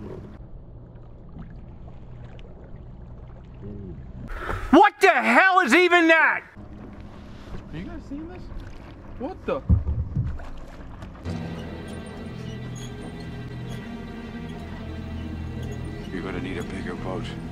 What the hell is even that? Are you guys seeing this? What the? You're gonna need a bigger boat.